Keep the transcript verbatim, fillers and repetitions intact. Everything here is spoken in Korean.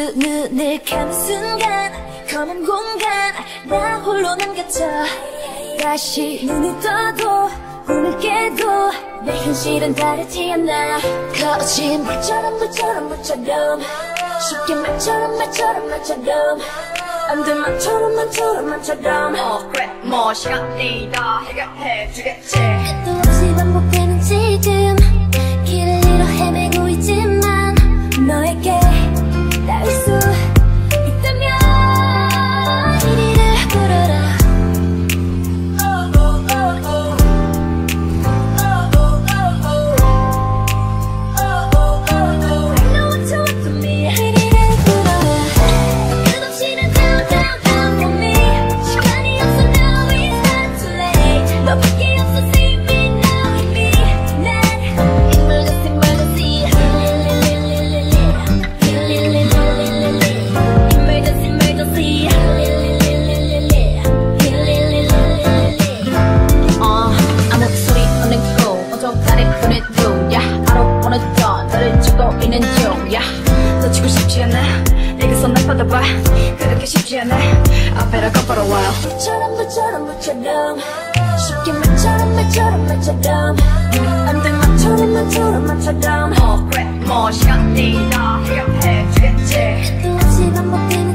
두 눈을 감은 순간 검은 공간 나 홀로 남겨져. 다시 눈을 떠도 꿈을 깨도 내 현실은 다르지 않아. 거친 물처럼 물처럼 물처럼 쉽게 말처럼 말처럼 말처럼 안 돼 말처럼 말처럼 말처럼. 어 그래 뭐 시간이 다 해결해주겠지. 끝도 없이 반복되는 지금 길을 잃어 헤매고 있지만 너에게 닿을 수 있다면 이리를 불어라. I know what you want from me. 이리를 불어라. 끝없이 난 down down down for me. 시간이 없어 now it's not too late. 너밖에 없어 see me now in me. 난 emergency emergency emergency emergency. 어 아무 소리 없는 꿈 어정간에 보낸 중. 야 I don't wanna done 너를 주고 있는 중. 야 놓치고 싶지 않아 내게서 날 받아봐. 그렇게 쉽지 않아 I better go for a while. 물처럼 물처럼 물처럼 쉽게 말처럼 말처럼 말처럼 안 돼 말처럼 말처럼 말처럼. 어 그래 뭐 시간이 다 해결해주겠지. 또 없이 반복되는